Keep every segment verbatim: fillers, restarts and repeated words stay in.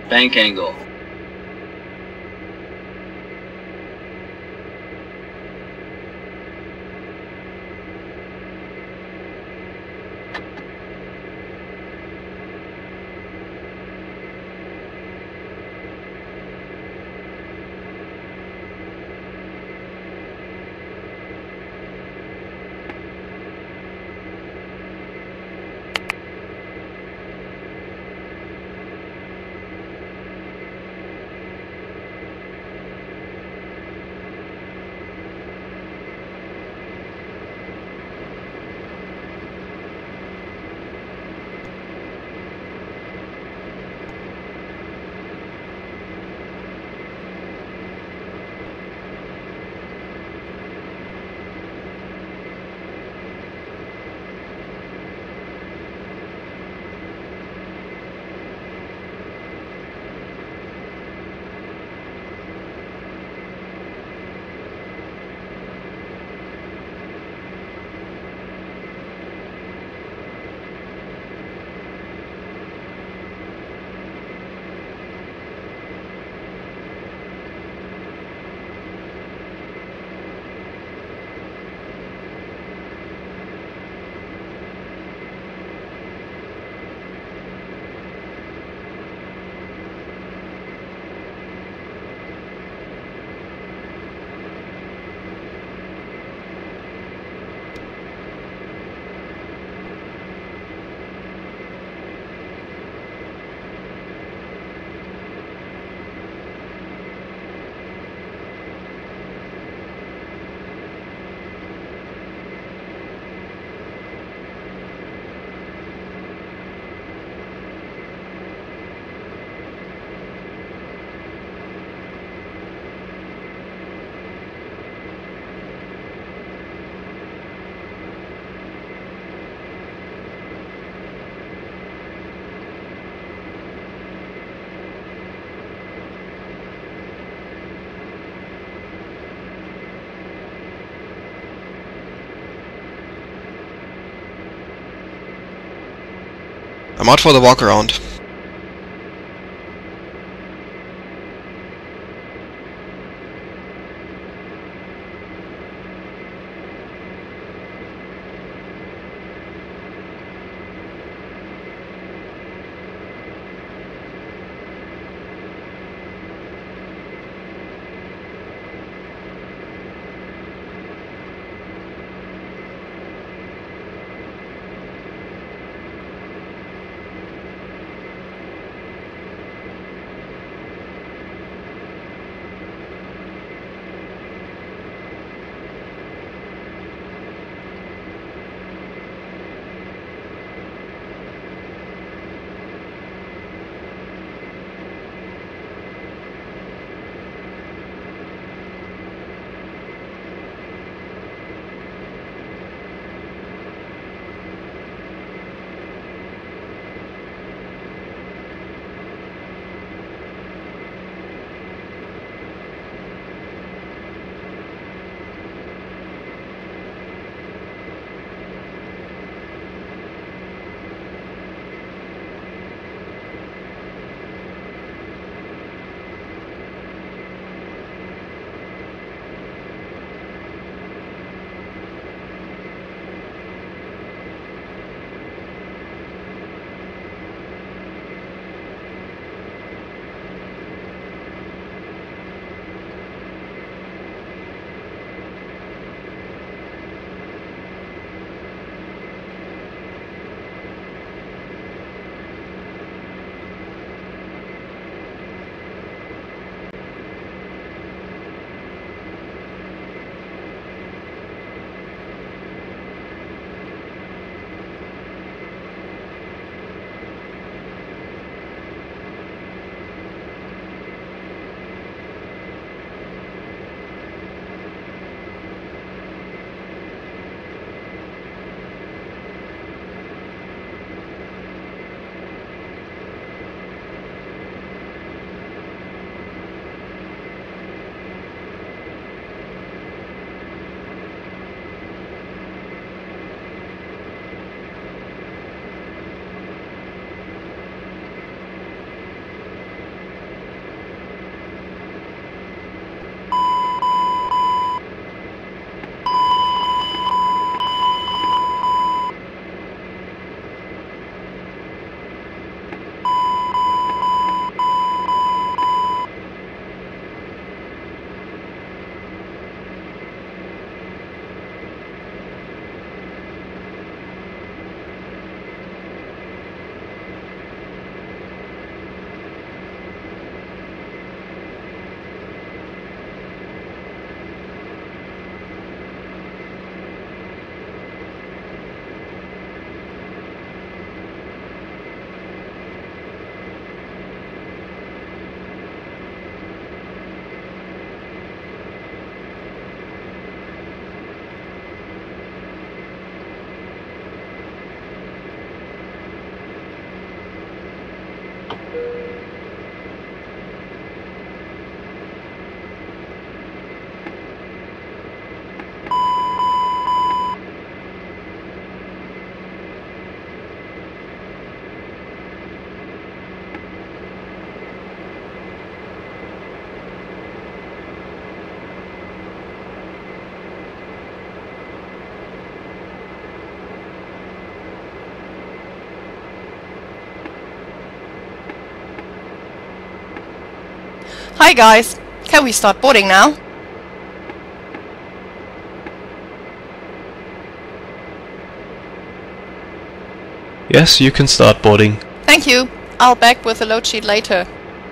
Bank angle. I'm out for the walk around. Hi guys, can we start boarding now? Yes, you can start boarding. Thank you. I'll back with the load sheet later.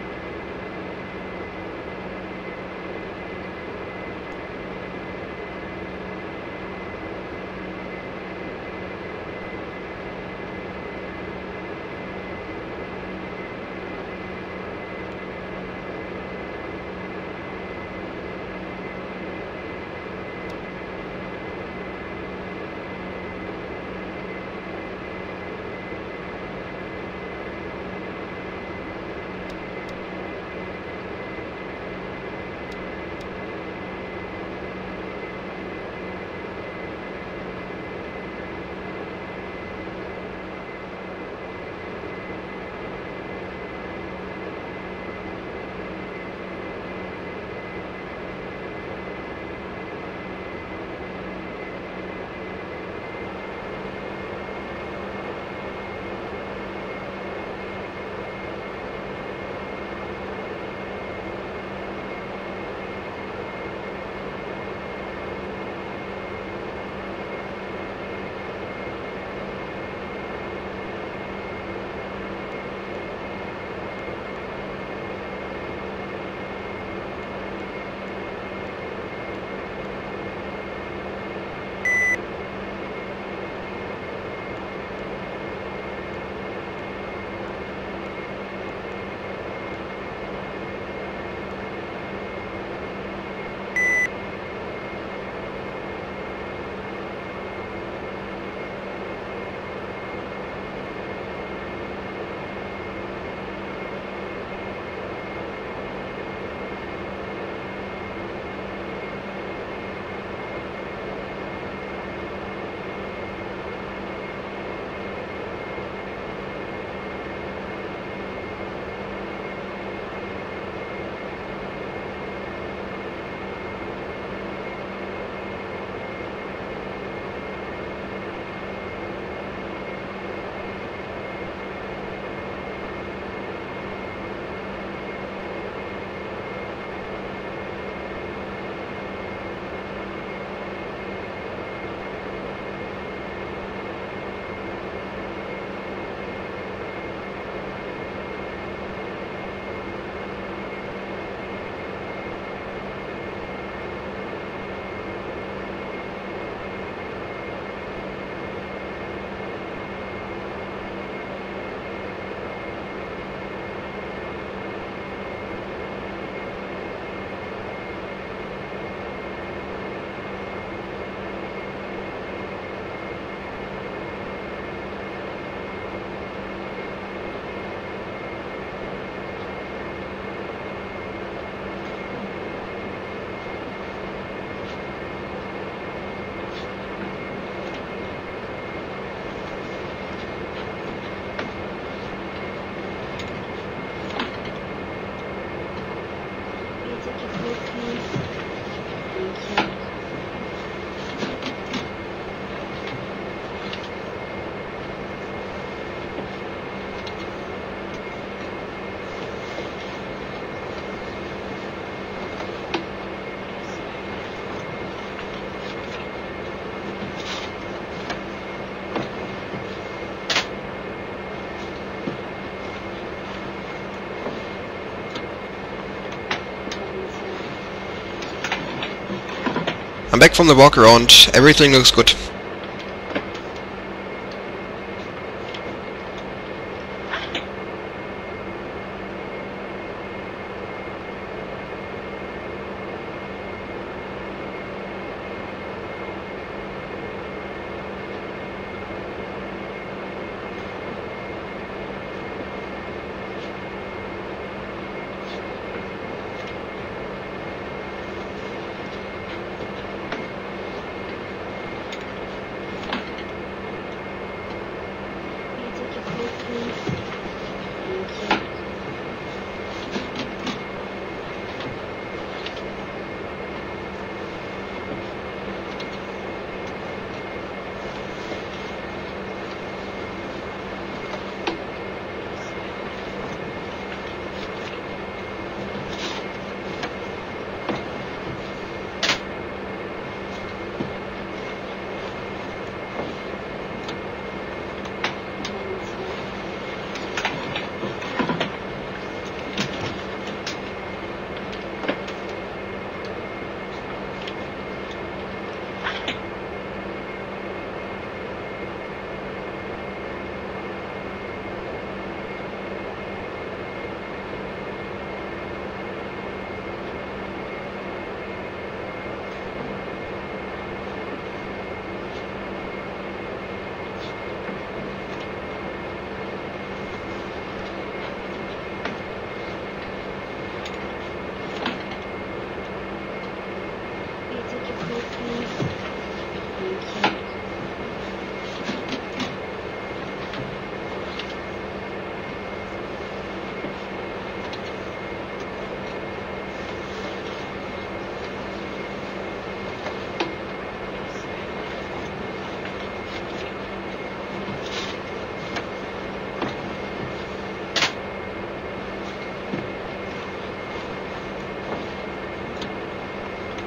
I'm back from the walk around, everything looks good.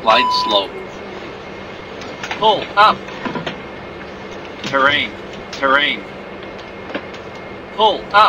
Glide slope. Pull up. Terrain. Terrain. Pull up.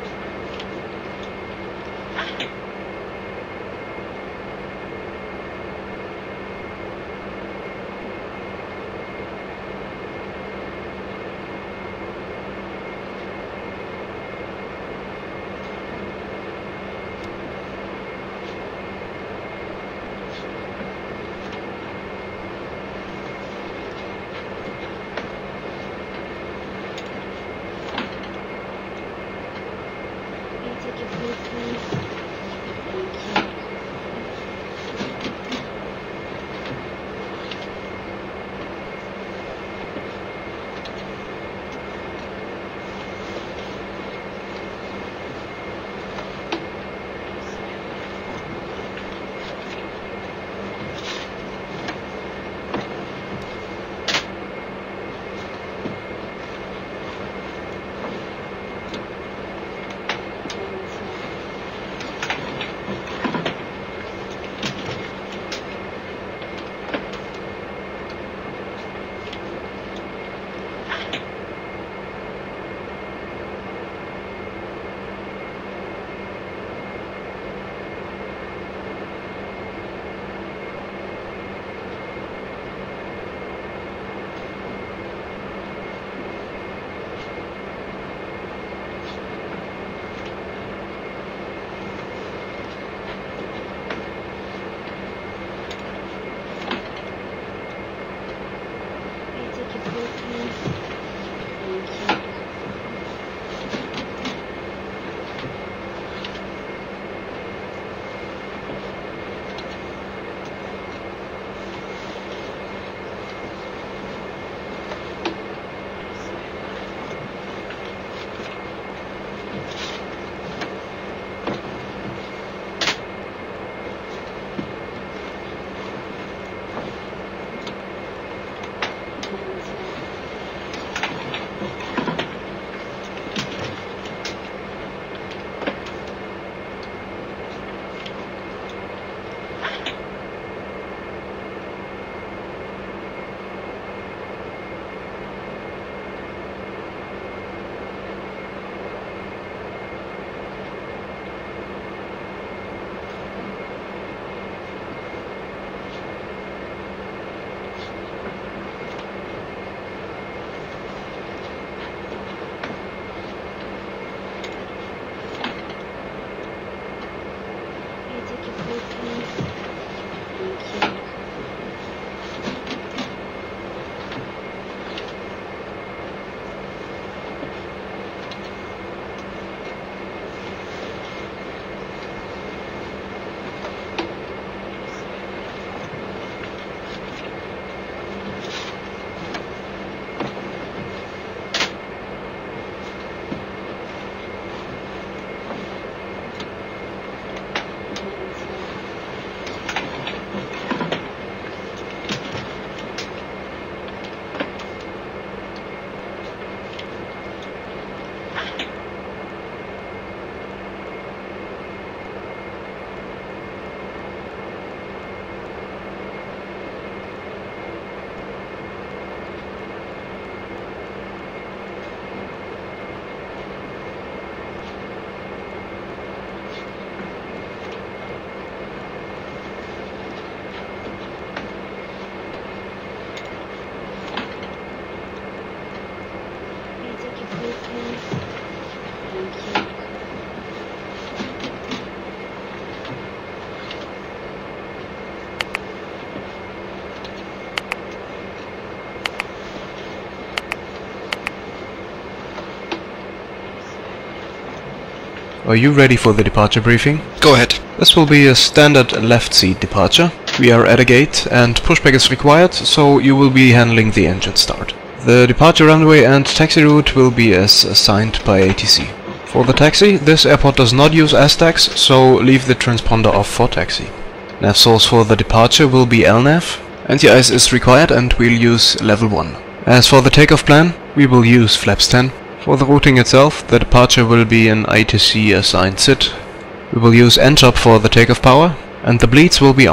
Are you ready for the departure briefing? Go ahead. This will be a standard left seat departure. We are at a gate and pushback is required, so you will be handling the engine start. The departure runway and taxi route will be as assigned by A T C. For the taxi, this airport does not use A S T A Cs, so leave the transponder off for taxi. Nav source for the departure will be L NAV. Anti-I C E is required and we'll use level one. As for the takeoff plan, we will use flaps ten. For the routing itself, the departure will be an A T C assigned S I T. We will use N C H O P for the takeoff power, and the bleeds will be on.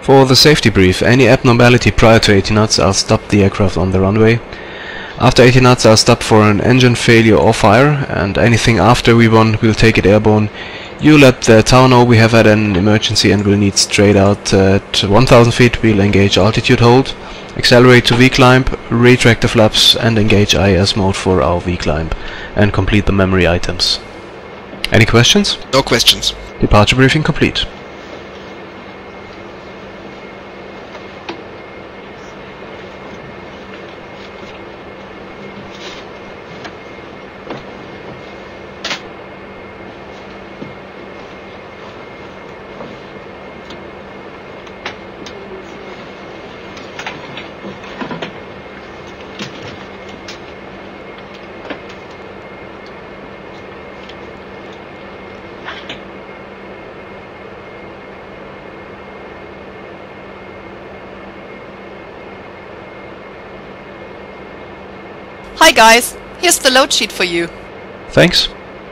For the safety brief, any abnormality prior to eighty knots, I'll stop the aircraft on the runway. After eighty knots, I'll stop for an engine failure or fire, and anything after V one, we'll take it airborne. You let the tower know we have had an emergency and will need straight out at one thousand feet. We'll engage altitude hold, accelerate to V-climb, retract the flaps and engage I S mode for our V-climb and complete the memory items. Any questions? No questions. Departure briefing complete. Hi guys, here's the load sheet for you. Thanks.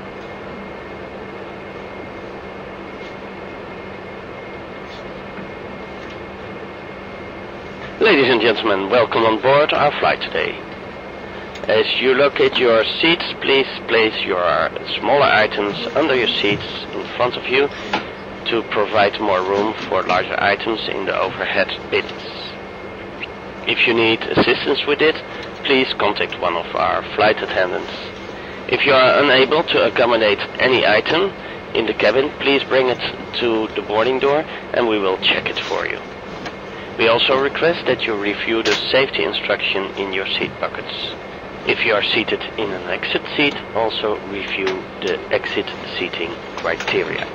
Ladies and gentlemen, welcome on board our flight today. As you locate your seats, please place your smaller items under your seats in front of you to provide more room for larger items in the overhead bins. If you need assistance with it, please contact one of our flight attendants. If you are unable to accommodate any item in the cabin, please bring it to the boarding door and we will check it for you. We also request that you review the safety instruction in your seat buckets. If you are seated in an exit seat, also review the exit seating criteria.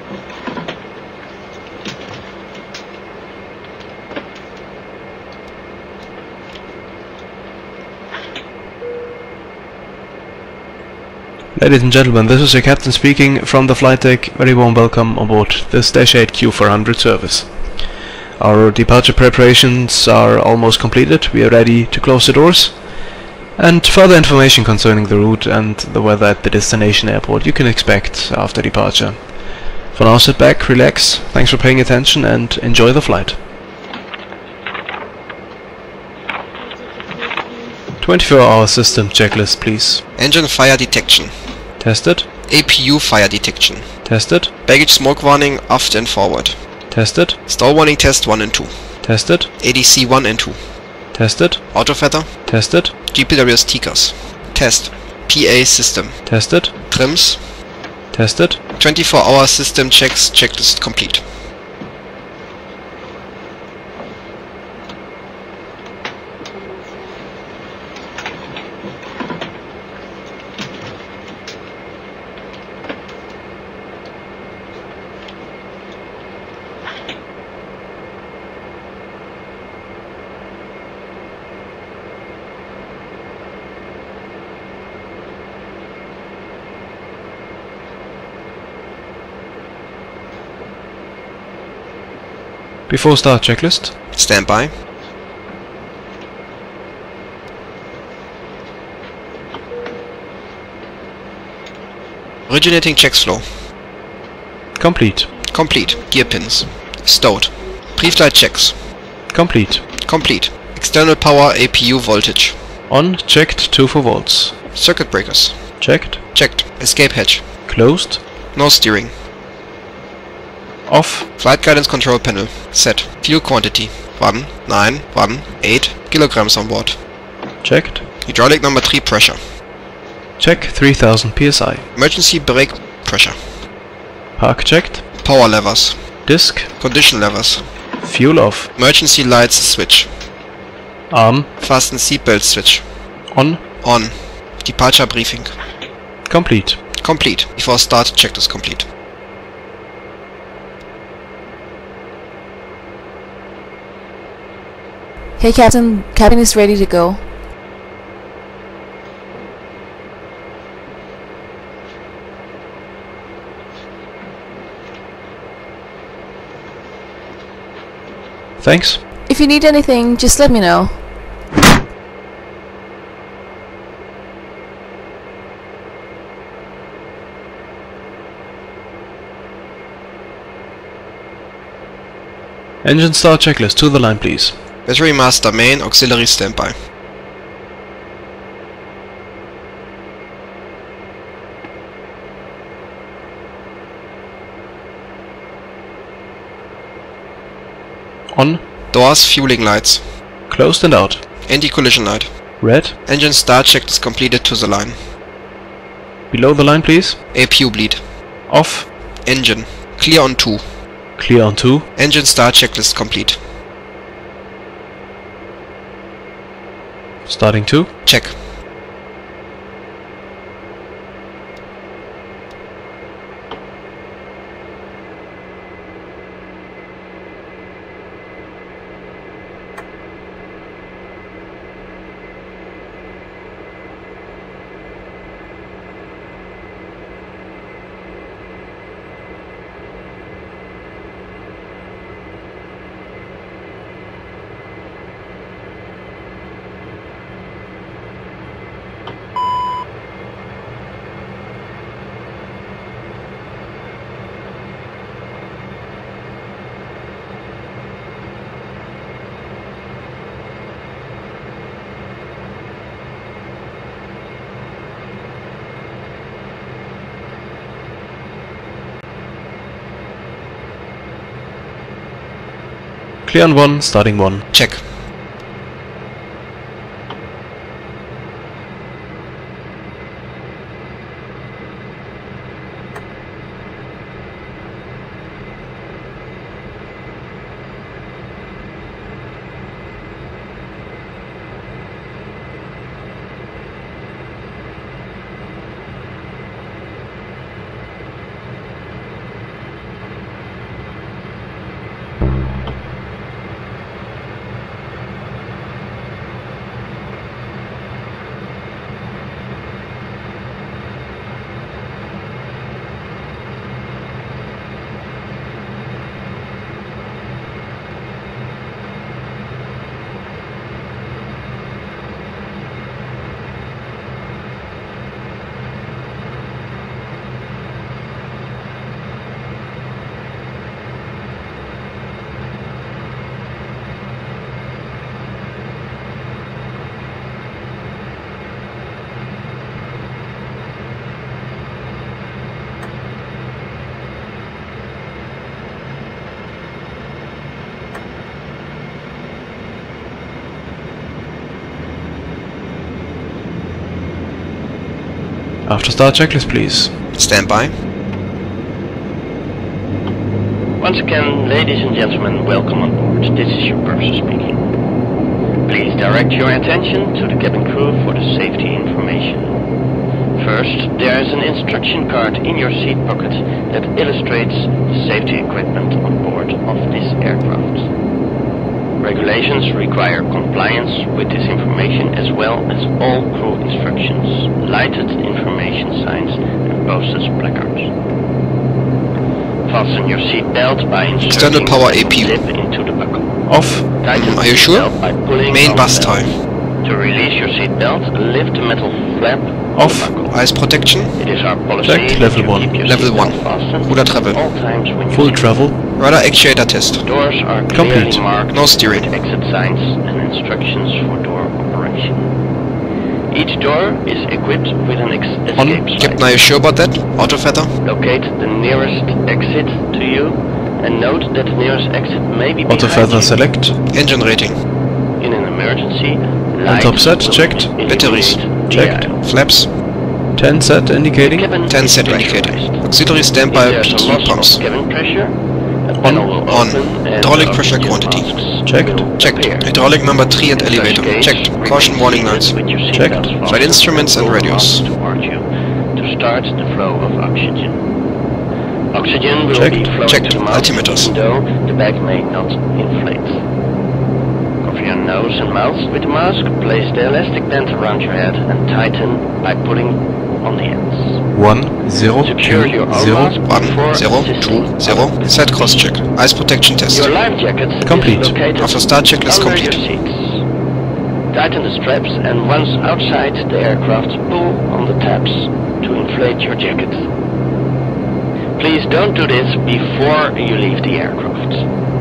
Ladies and gentlemen, this is your captain speaking from the flight deck. Very warm welcome on board this Dash eight Q four hundred service. Our departure preparations are almost completed. We are ready to close the doors. And further information concerning the route and the weather at the destination airport you can expect after departure. For now, sit back, relax, thanks for paying attention and enjoy the flight. twenty-four hour system checklist, please. Engine fire detection. Tested. A P U fire detection. Tested. Baggage smoke warning aft and forward. Tested. Stall warning test one and two. Tested. A D C one and two. Tested. Auto feather. Tested. G P W S T C A S. Test. P A system. Tested. Trims. Tested. twenty-four hour system checks checklist complete. Before start checklist. Stand by. Originating checks flow. Complete. Complete. Gear pins. Stowed. Pre-flight checks. Complete. Complete. External power A P U voltage. On, checked, two for volts. Circuit breakers. Checked. Checked. Escape hatch. Closed. No steering. Off. Flight guidance control panel. Set. Fuel quantity. one nine one eight kilograms on board. Checked. Hydraulic number three pressure. Check three thousand P S I. Emergency brake pressure. Park checked. Power levers. Disc. Condition levers. Fuel off. Emergency lights switch. Arm. Fasten seatbelt switch. On. On. Departure briefing. Complete. Complete. Before start, checklist complete. Hey Captain, cabin is ready to go. Thanks. If you need anything, just let me know. Engine start checklist to the line, please. Battery master main, auxiliary standby. On. Doors, fueling lights. Closed and out. Anti-collision light. Red. Engine start checklist completed to the line. Below the line, please. A P U bleed. Off. Engine. Clear on two. Clear on two. Engine start checklist complete. Starting two. Check. Clear on one, starting one. Check. After start checklist, please. Standby. Once again, ladies and gentlemen, welcome on board. This is your purser speaking. Please direct your attention to the cabin crew for the safety information. First, there is an instruction card in your seat pocket that illustrates the safety equipment on board of this aircraft. Regulations require compliance with this information as well as all crew instructions, lighted information signs and posted placards. Fasten your seat belt by inserting External power A P U. the zip into the buckle. Off. Tighten Are you the sure? belt by pulling Main on bus the belt. tie. To release your seat belt, lift the metal flap Off. of the buckle. Eyes protection. It is our policy Check, that level you one. keep your Level seatbelt one. fastened Ruder travel. at all times when you Full leave. travel. Rudder actuator test. Doors are clearly Complete. marked No steering. with exit signs and instructions for door operation. Each door is equipped with an ex escape slide. Captain, are you sure about that? Auto feather. Locate the nearest exit to you and note that the nearest exit may be Auto behind feather you. select. Engine rating. In an emergency, light top set, will checked. illuminate Batteries, the checked. aisle. Flaps. ten set indicating. Cabin ten is set indicating. pressurized. Auxiliary If standby there's a P loss pumps. of cabin pressure, a panel will On. open and Hydraulic pressure oxygen quantity. masks Checked. will Checked. appear. Hydraulic number three at Such elevator. gauge Checked. remains Caution warning seated lights. with your seat Checked. belts fastened Flight instruments and will radios. mount toward you to start the flow of oxygen. Oxygen will Checked. be flowing Checked. to the mask, Altimeters. even though the bag may not inflate. Cover your nose and mouth with the mask, place the elastic band around your head and tighten by pulling on the ends. One, zero, Secure your two, own zero. mask before One, zero, assisting two, zero. others. Set cross check. Eyes protection test. Your life jacket Complete. is located After start checklist under complete. your seats. Tighten the straps and once outside the aircraft, pull on the tabs to inflate your jacket. Please don't do this before you leave the aircraft.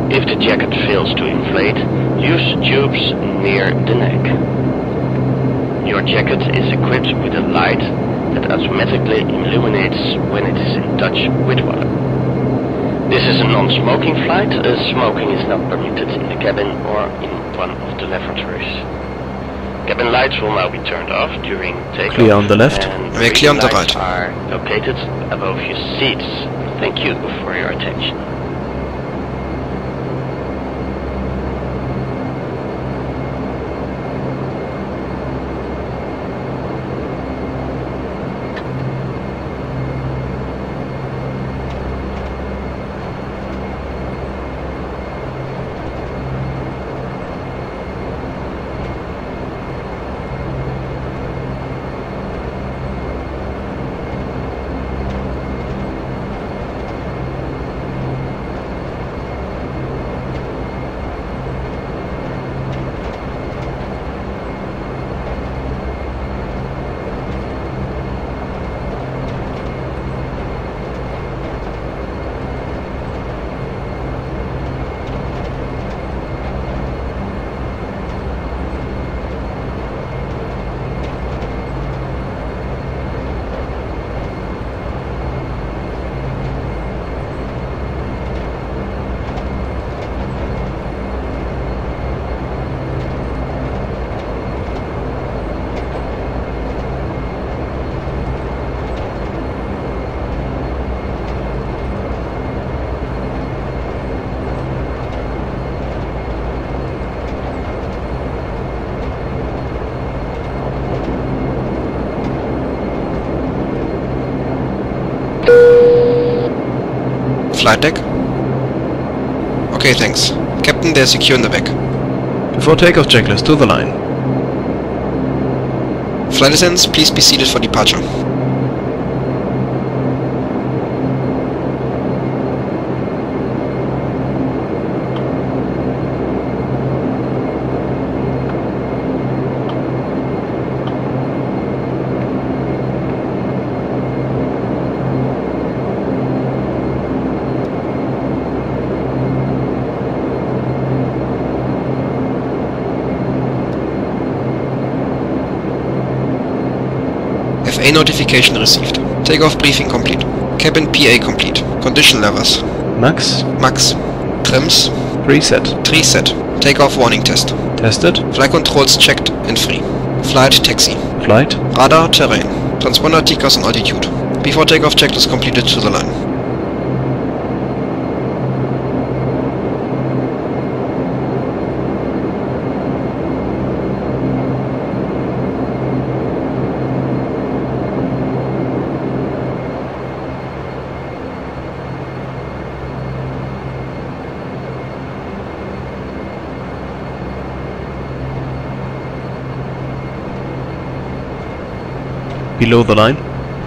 If the jacket fails to inflate, use tubes near the neck. Your jacket is equipped with a light that automatically illuminates when it is in touch with water. This is a non-smoking flight. Uh, smoking is not permitted in the cabin or in one of the lavatories. Cabin lights will now be turned off during takeoff. Clear on the left. And We're clear on the lights right. are located above your seats. Thank you for your attention. Flight deck. Okay, thanks. Captain, they're secure in the back. Before takeoff, checklist to the line. Flight attendants, please be seated for departure. F A notification received. Takeoff briefing complete. Cabin P A complete. Condition levels. Max. Max. Trims. Preset. three set. Takeoff warning test. Tested. Flight controls checked and free. Flight taxi. Flight. Radar terrain. Transponder T C A S and altitude. Before takeoff checklist completed to the line. Below the line.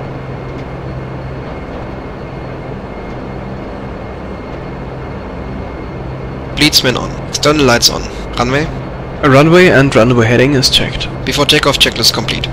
Bleedsman on. External lights on. Runway. A runway and runway heading is checked. Before takeoff checklist complete.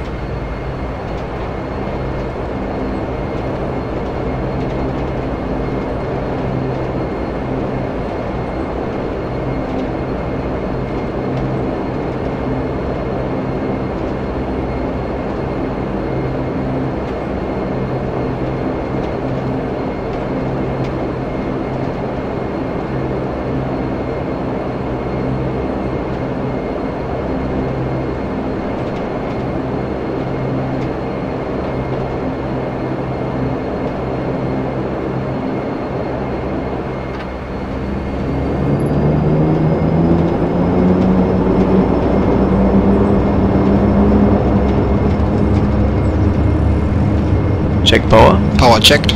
Check power. Power checked.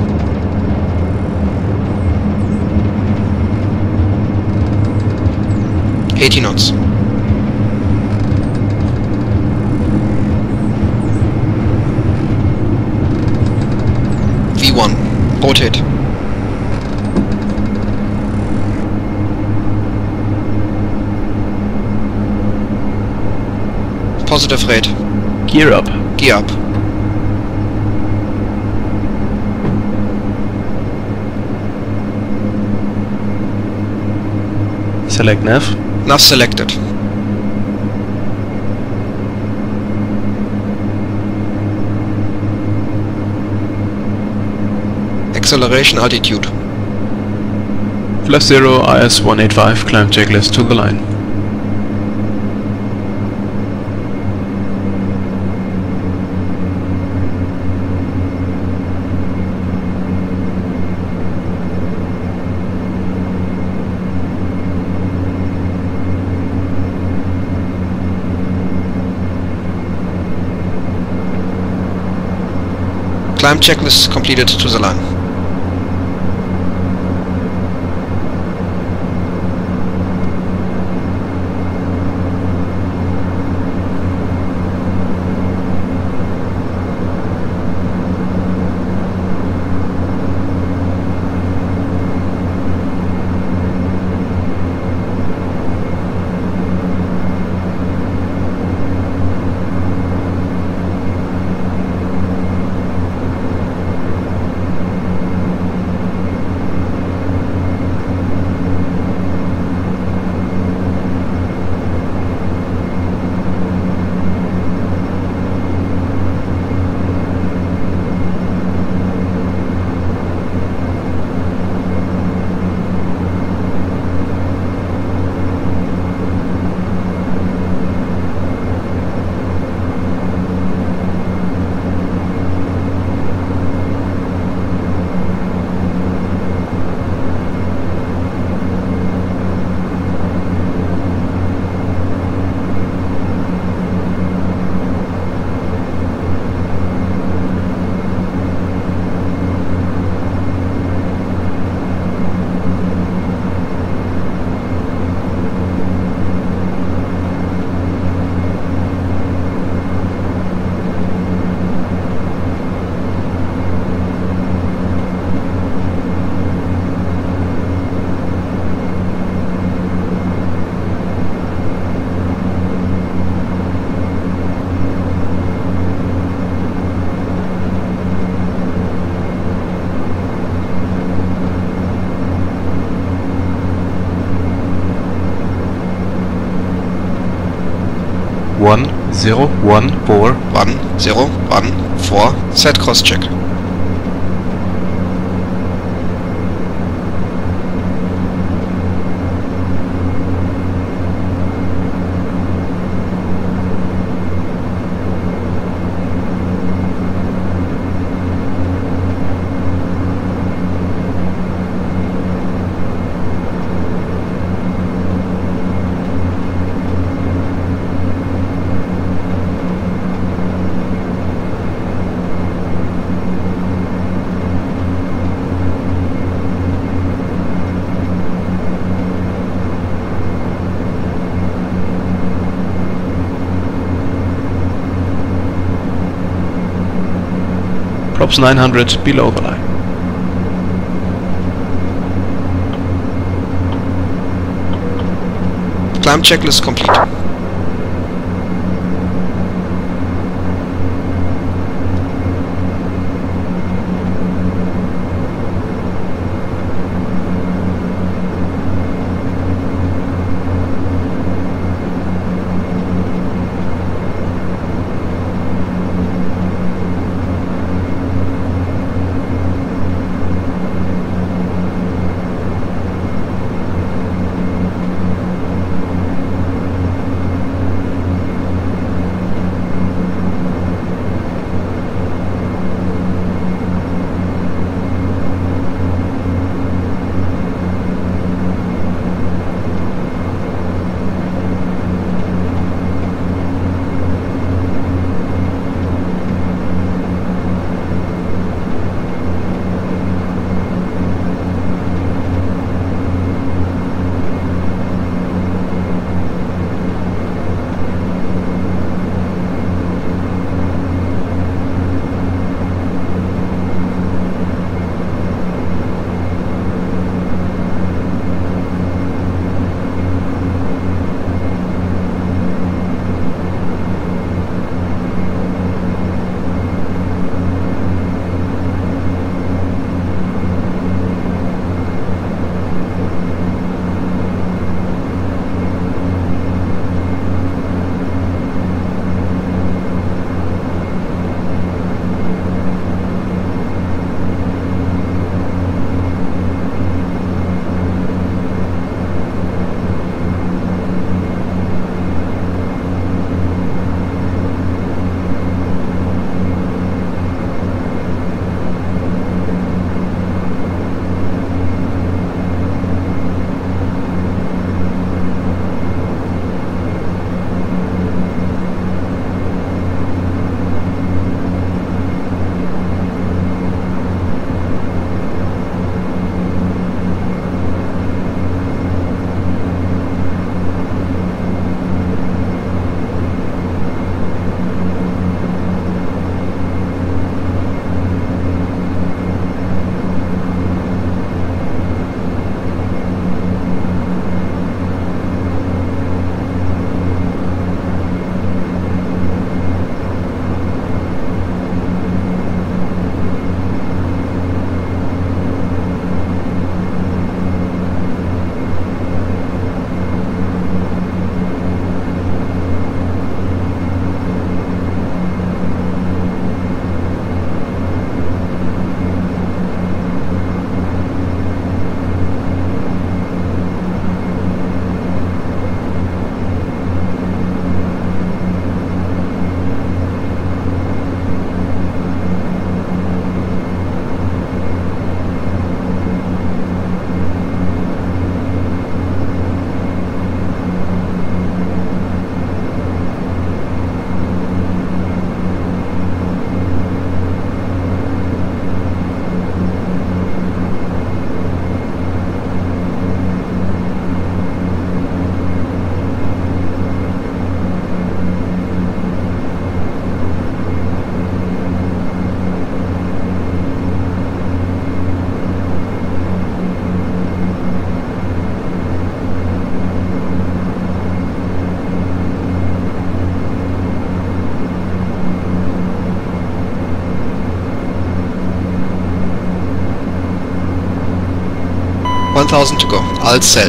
eighty knots. V one. Rotate. Positive rate. Gear up. Gear up. Select nav. Nav selected. Acceleration altitude. Flash zero I S one eighty-five, climb checklist to the line. Climb checklist completed to the line. one zero one four. one zero one four. Set cross check. Props nine hundred below the line. Climb checklist complete. thousand to go. Alt cell.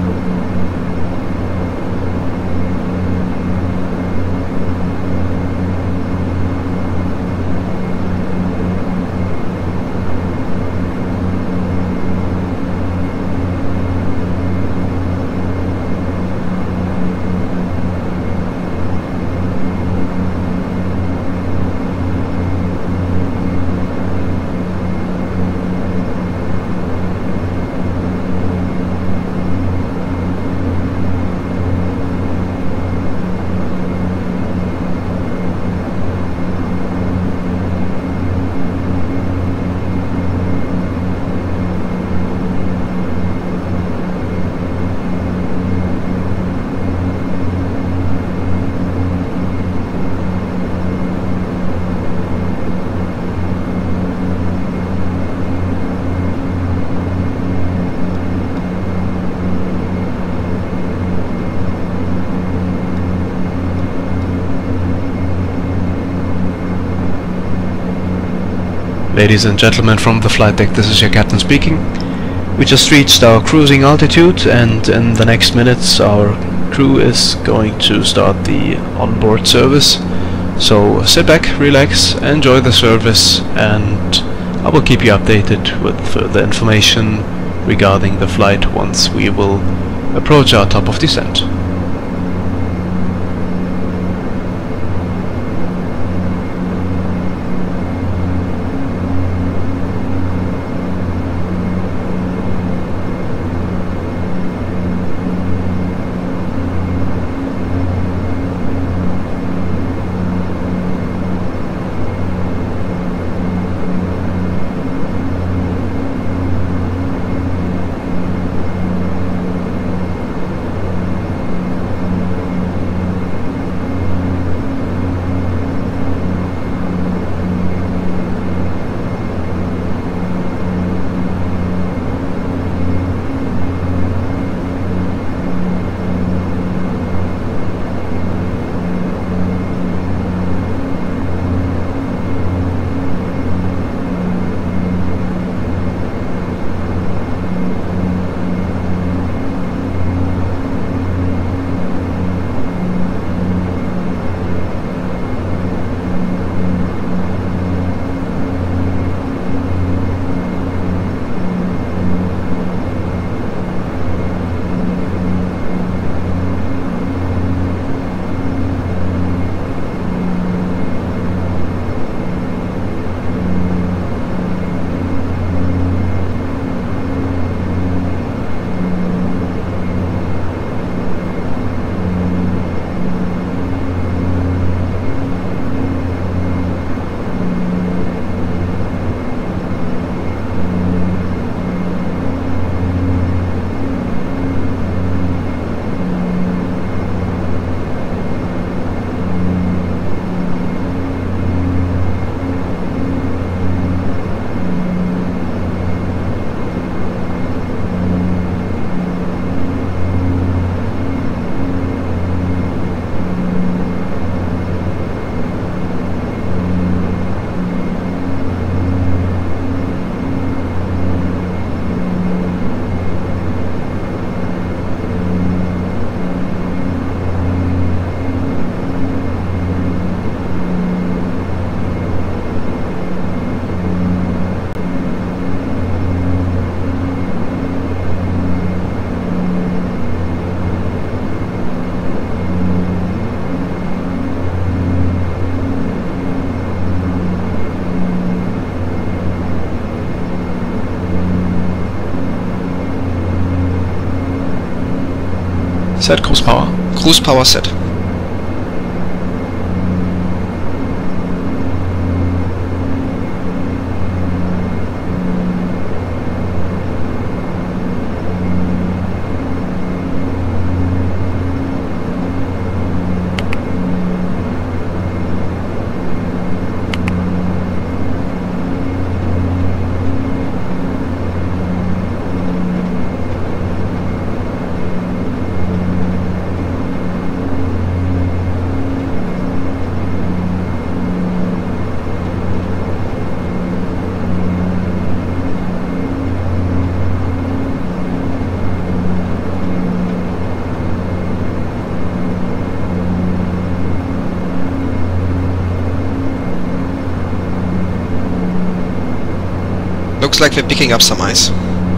Ladies and gentlemen from the flight deck, this is your captain speaking. We just reached our cruising altitude, and in the next minutes our crew is going to start the onboard service. So sit back, relax, enjoy the service, and I will keep you updated with further information regarding the flight once we will approach our top of descent. Set cruise power. Cruise power set. Looks like we're picking up some ice.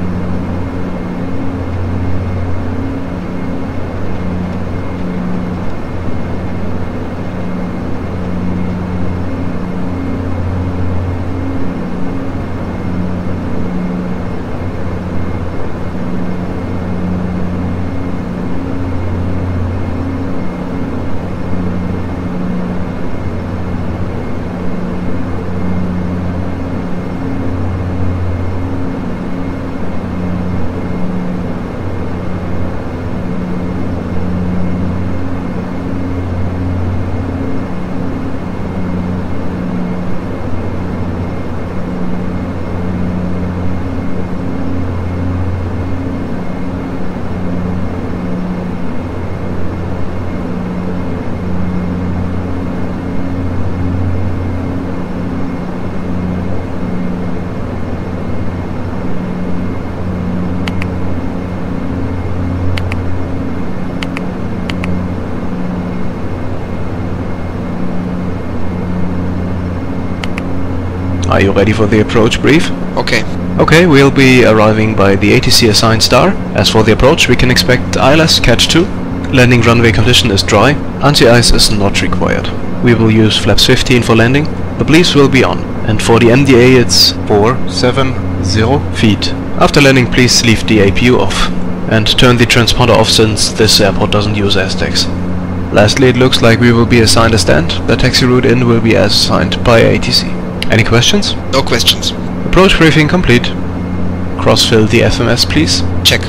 Are you ready for the approach brief? Okay. Okay, we'll be arriving by the A T C assigned star. As for the approach, we can expect I L S Catch two. Landing runway condition is dry. Anti-ice is not required. We will use flaps fifteen for landing. The bleeps will be on. And for the M D A it's four seven zero feet. After landing, please leave the A P U off. And turn the transponder off since this airport doesn't use Aztecs. Lastly, it looks like we will be assigned a stand. The taxi route in will be as assigned by A T C. Any questions? No questions. Approach briefing complete. Cross-fill the F M S, please. Check.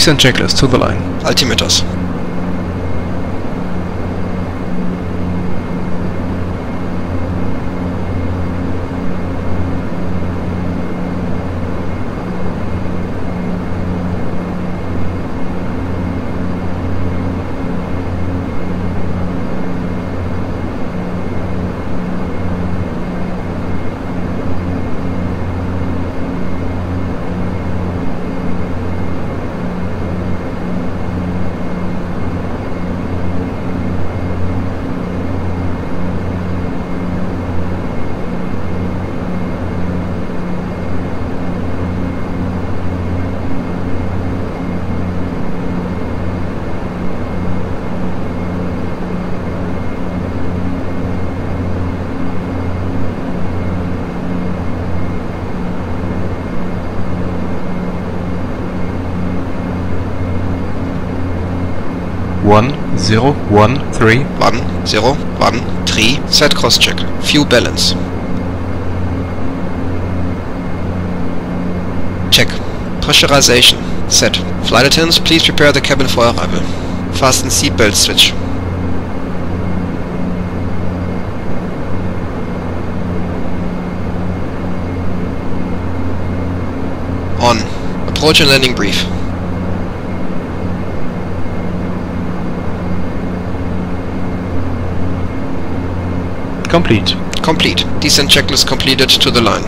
Descent checklist to the line. Altimeters. one zero one three. one zero one three. Set cross check. Fuel balance. Check. Pressurization. Set. Flight attendants, please prepare the cabin for arrival. Fasten seatbelt switch. On. Approach and landing brief. Complete. Complete. Descent checklist completed to the line.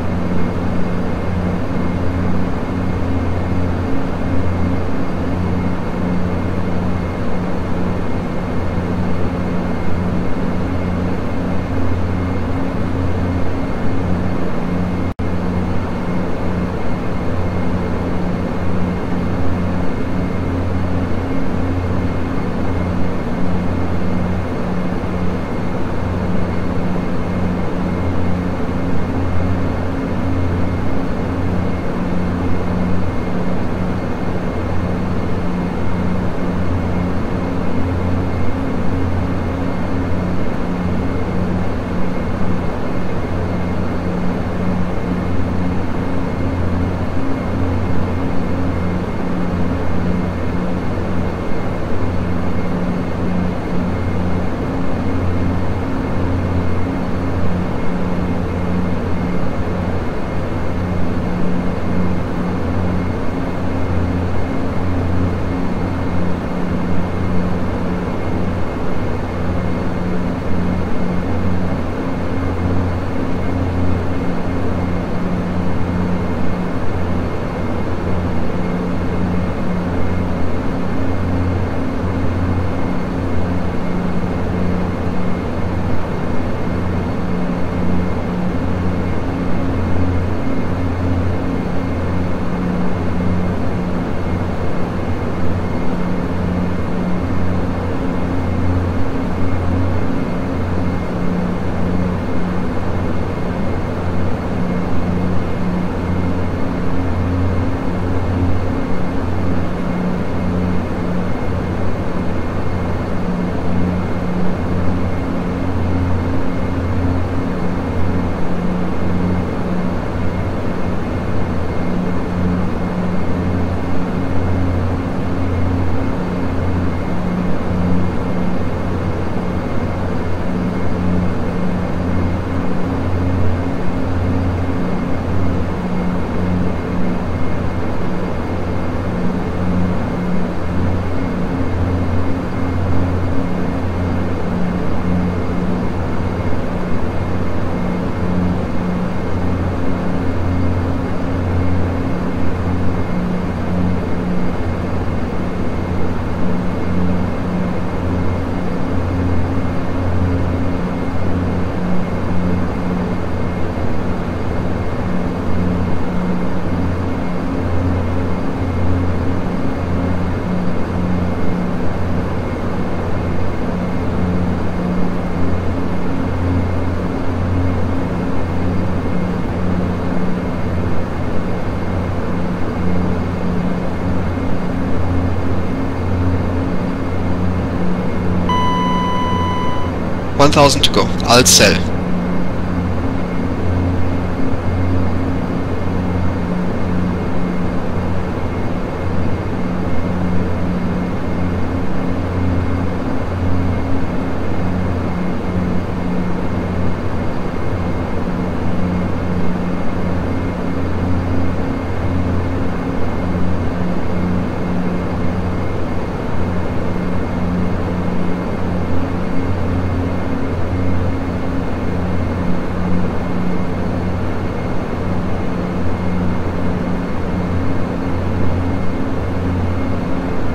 one thousand to go. Alt cell.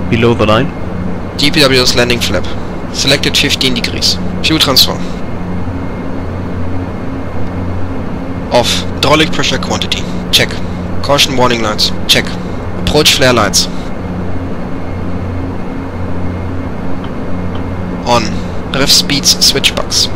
Below the line. D P W S landing flap. Selected fifteen degrees. Fuel transfer. Off. Hydraulic pressure quantity. Check. Caution warning lights. Check. Approach flare lights. On. Rev speeds switch box.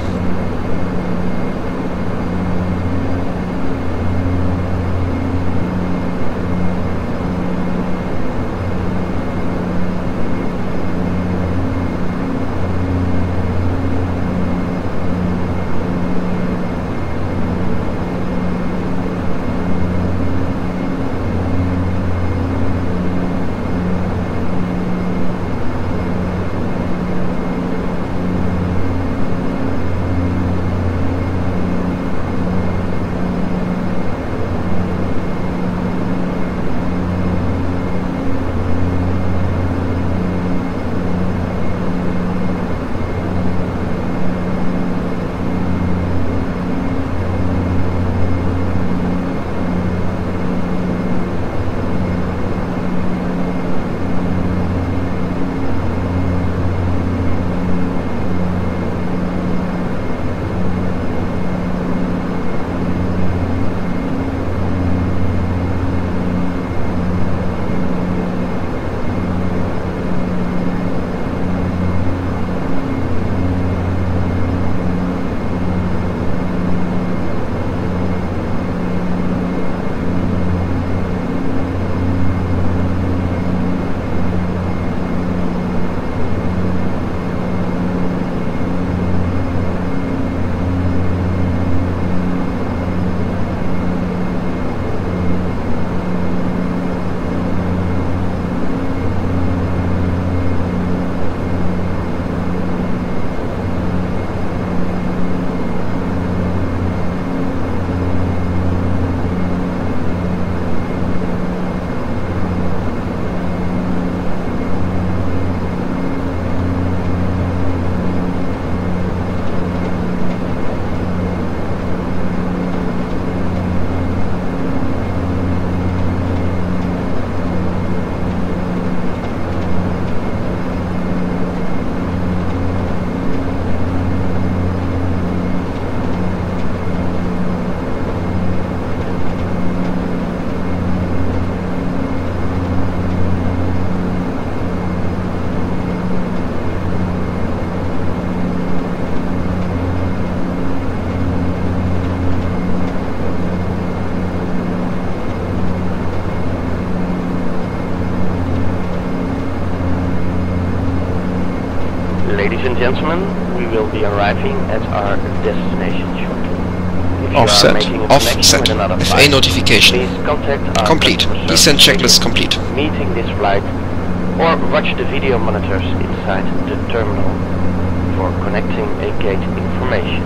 Ladies and gentlemen, we will be arriving at our destination shortly. If you Offset. are making a Offset. connection with another F A flight, notification. please contact our Complete. customer service Descent checklist agent complete. meeting this flight, or watch the video monitors inside the terminal for connecting a gate information.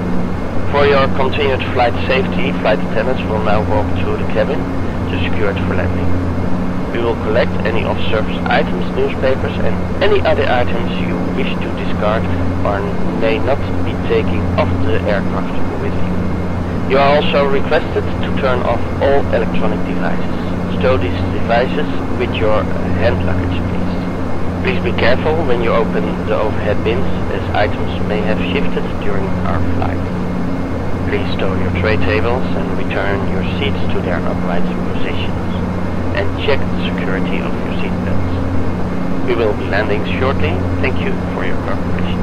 For your continued flight safety, flight attendants will now walk through the cabin to secure it for landing. We will collect any off-service items, newspapers and any other items you wish to discard or may not be taking off the aircraft with you. You are also requested to turn off all electronic devices. Stow these devices with your hand luggage, please. Please be careful when you open the overhead bins, as items may have shifted during our flight. Please stow your tray tables and return your seats to their upright positions. And check the security of your seat belts. We will be landing shortly. Thank you for your cooperation.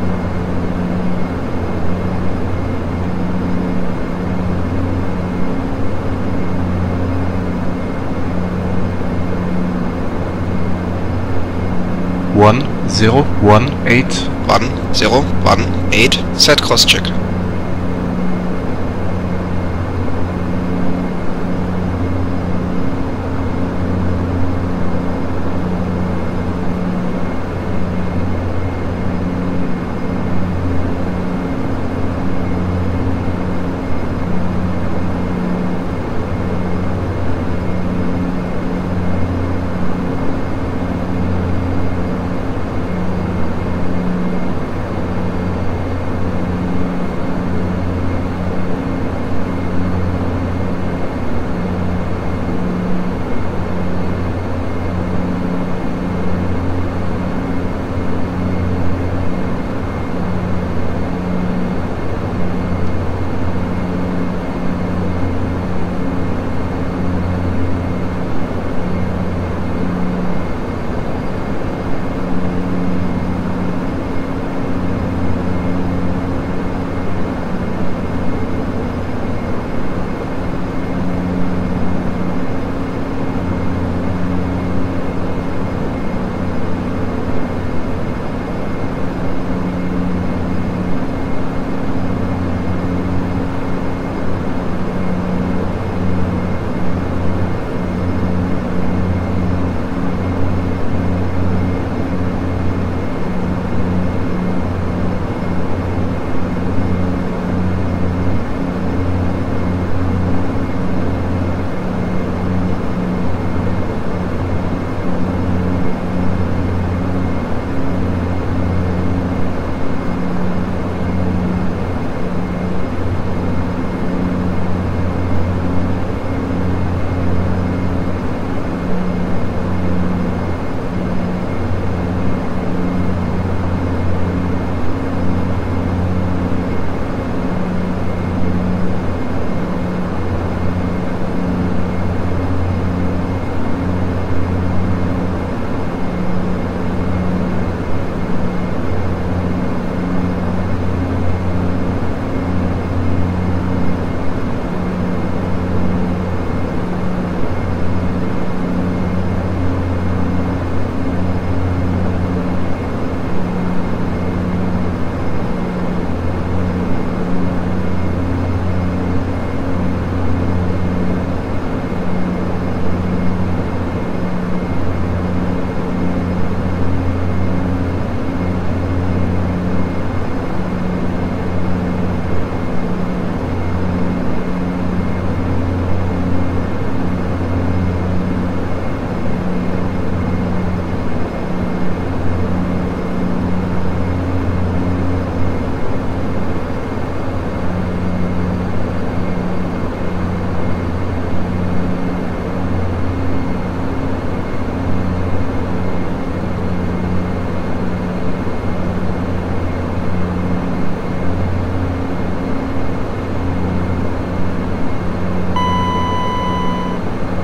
one zero one eight. one zero one eight. Set cross check.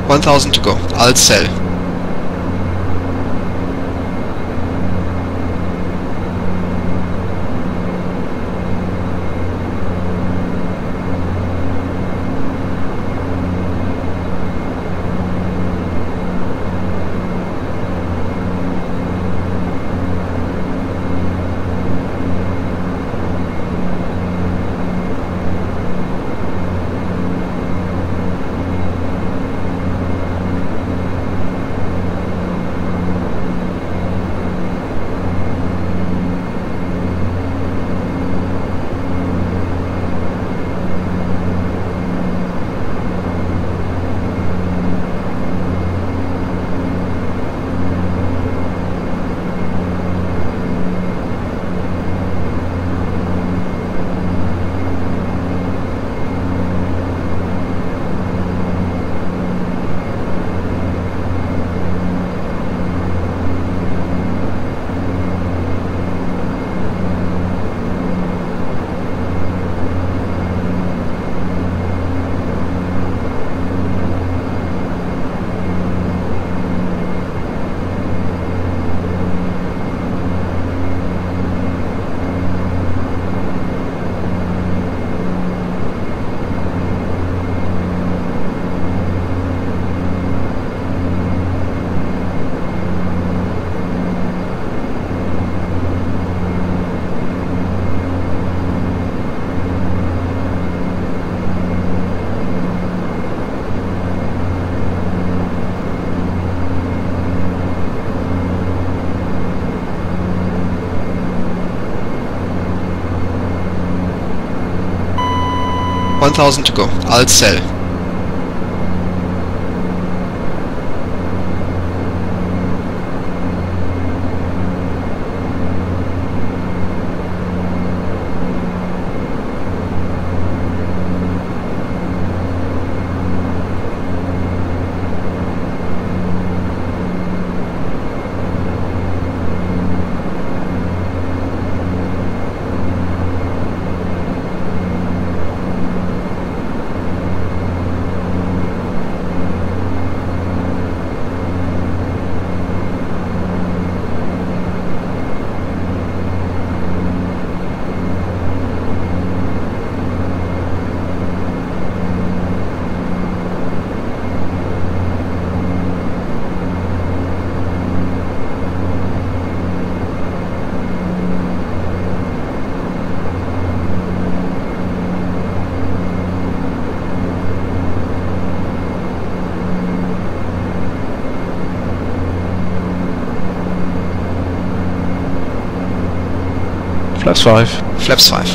one thousand to go. Alt cell. one thousand to go. Alt cell. Flaps five. Flaps five.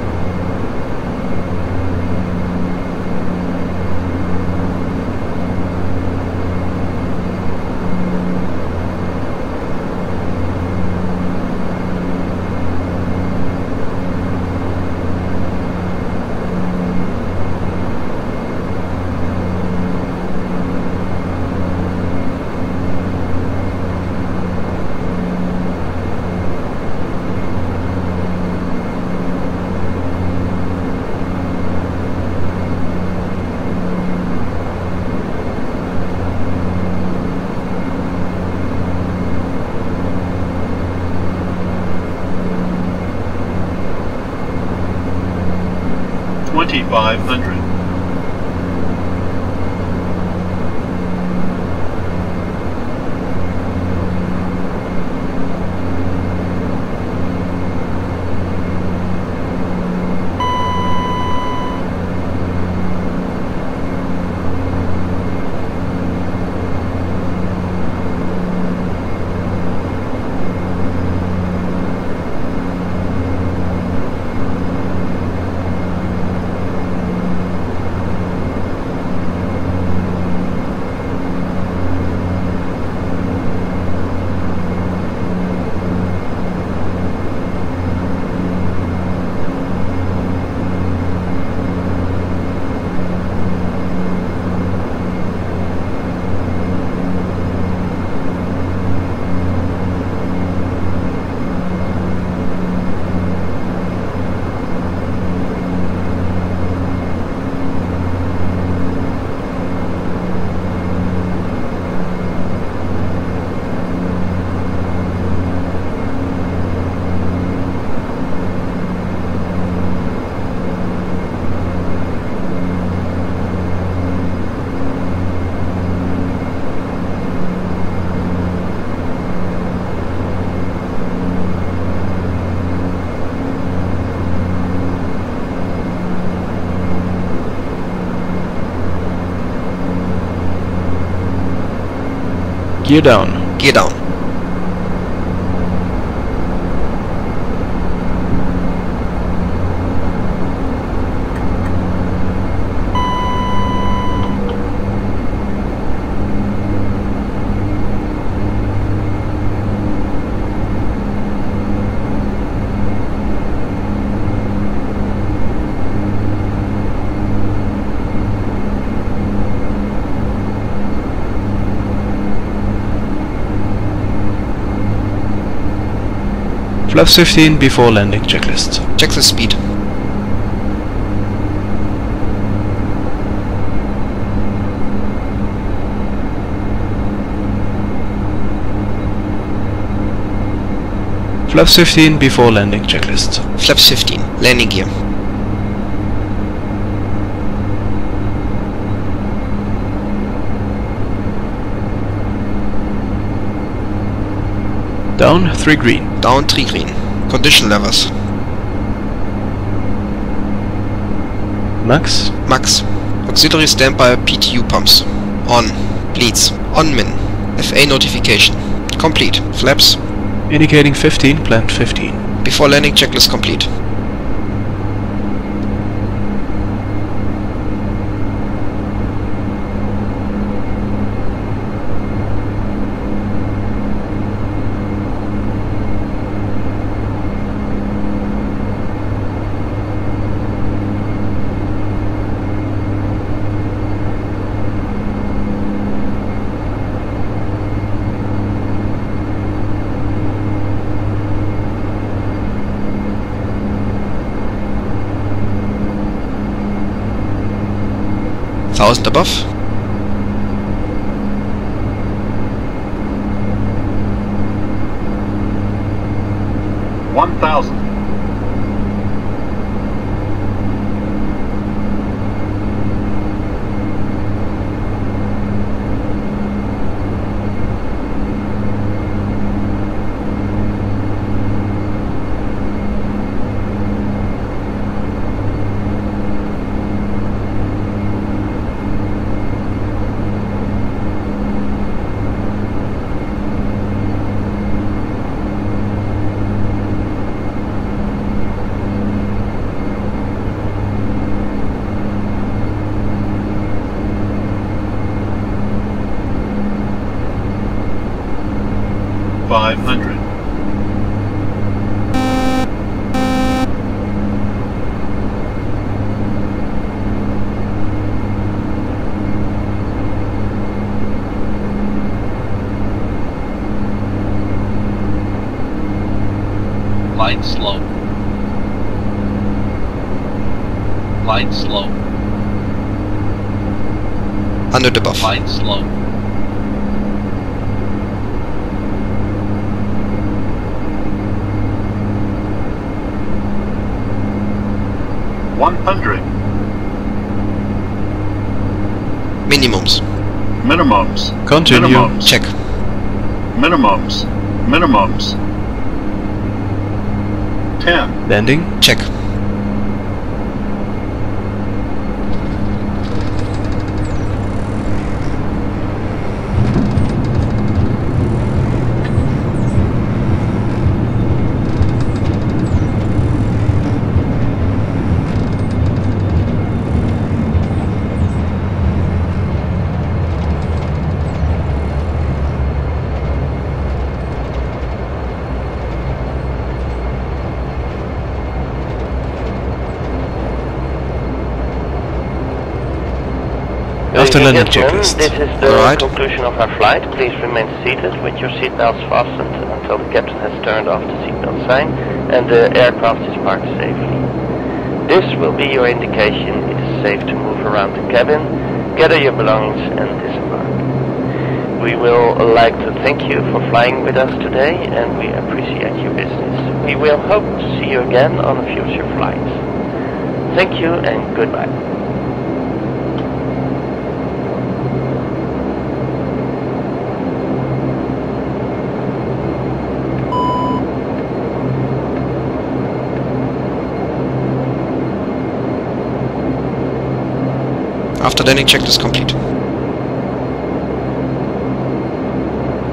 twenty-five hundred. Gear down. Gear down. Flaps fifteen before landing checklist. Check the speed. Flaps fifteen before landing checklist. Flaps fifteen. Landing gear. Down, three green. Down, three green. Condition levers. Max. Max. Auxiliary standby P T U pumps. On. Bleeds. On min. F A notification. Complete. Flaps. Indicating fifteen, planned fifteen. Before landing checklist complete. Thousand above. One thousand. Five hundred. Glide slow. Glide slow. Hundred above. Glide slow. One hundred. Minimums. Minimums. Continue. Minimums. Check. Minimums. Minimums. Ten. Landing. Check. After landing Ladies and gentlemen, checklist. this is the Alright. conclusion of our flight. Please remain seated with your seatbelts fastened until the captain has turned off the seatbelt sign and the aircraft is parked safely. This will be your indication it is safe to move around the cabin, gather your belongings and disembark. We will like to thank you for flying with us today and we appreciate your business. We will hope to see you again on a future flight. Thank you and goodbye. After landing checklist complete.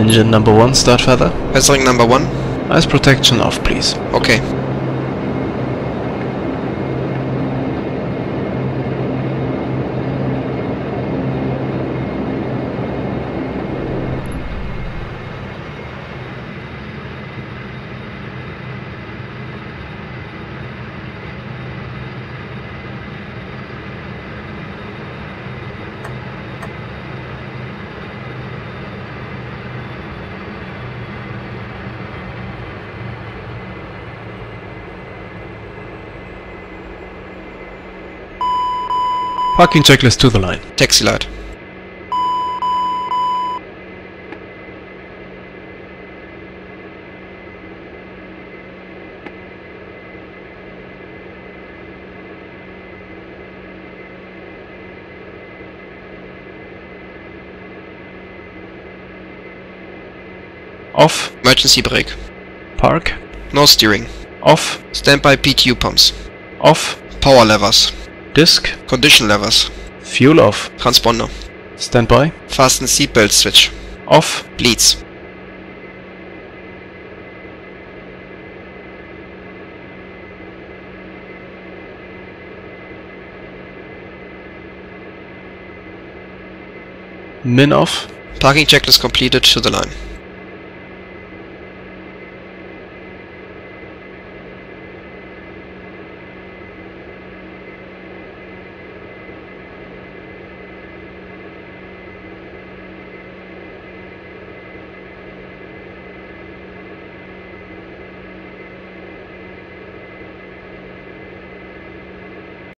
Engine number one, start feather. Feathering number one. Ice protection off, please. Okay. Parking checklist to the line. Taxi light. Off. Emergency brake. Park. No steering. Off. Standby P T U pumps. Off. Power levers. Disc. Condition levers. Fuel off. Transponder. Standby. Fasten seatbelt switch. Off. Bleeds. Min off. Parking checklist completed to the line.